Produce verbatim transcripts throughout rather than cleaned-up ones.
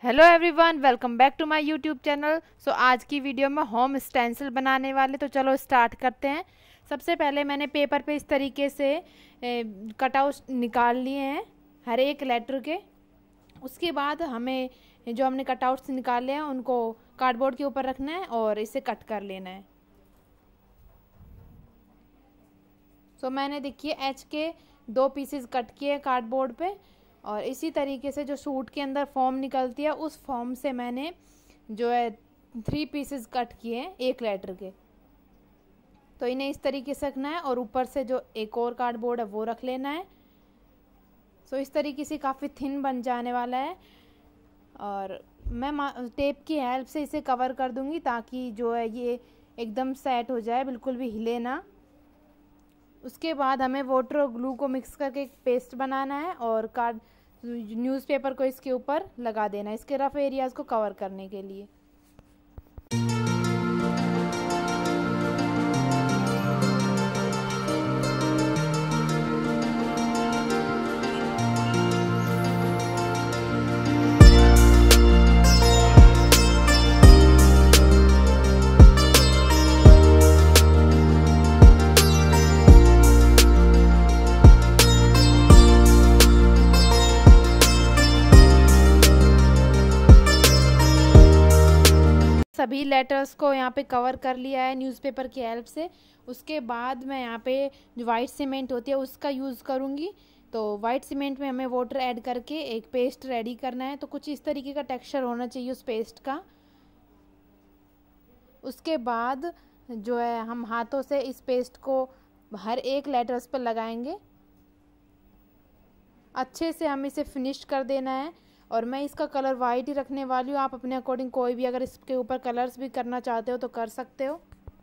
Hello everyone, welcome back to my YouTube channel. So आज की video में home stencil बनाने वाले, तो चलो स्टार्ट करते हैं। सबसे पहले मैंने पेपर पे इस तरीके से कटआउट निकाल लिए हैं हर एक लेटर के। उसके बाद हमें जो हमने कटआउट्स निकाले हैं उनको कार्डबोर्ड के ऊपर रखना है और इसे कट कर लेना है। सो मैंने देखिए एच के दो पीसेस कट किए कार्डबोर्ड पे, और इसी तरीके से जो सूट के अंदर फॉर्म निकलती है उस फॉर्म से मैंने जो है थ्री पीसेस कट किए हैं एक लेटर के। तो इन्हें इस तरीके से रखना है और ऊपर से जो एक और कार्डबोर्ड है वो रख लेना है। सो इस तरीके से काफ़ी थिन बन जाने वाला है, और मैं टेप की हेल्प से इसे कवर कर दूंगी ताकि जो है ये एकदम सेट हो जाए, बिल्कुल भी हिले ना। उसके बाद हमें वाटर और ग्लू को मिक्स करके एक पेस्ट बनाना है और कार्ड न्यूज़पेपर को इसके ऊपर लगा देना है, इसके रफ एरियाज़ को कवर करने के लिए। सभी लेटर्स को यहाँ पे कवर कर लिया है न्यूज़पेपर की हेल्प से। उसके बाद मैं यहाँ पे जो वाइट सीमेंट होती है उसका यूज़ करूँगी। तो वाइट सीमेंट में हमें वाटर ऐड करके एक पेस्ट रेडी करना है। तो कुछ इस तरीके का टेक्सचर होना चाहिए उस पेस्ट का। उसके बाद जो है हम हाथों से इस पेस्ट को हर एक लेटर्स पर लगाएंगे। अच्छे से हम इसे फिनिश कर देना है, और मैं इसका कलर वाइट ही रखने वाली हूँ। आप अपने अकॉर्डिंग कोई भी अगर इसके ऊपर कलर्स भी करना चाहते हो तो कर सकते हो।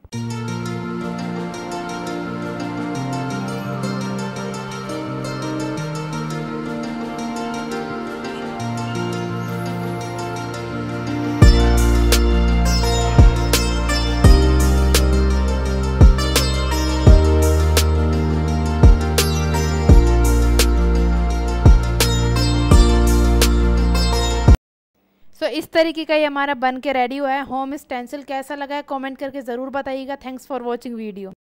तो इस तरीके का ये हमारा बन के रेडी हुआ है होम स्टेंसिल। कैसा लगा है कमेंट करके ज़रूर बताइएगा। Thanks for watching video.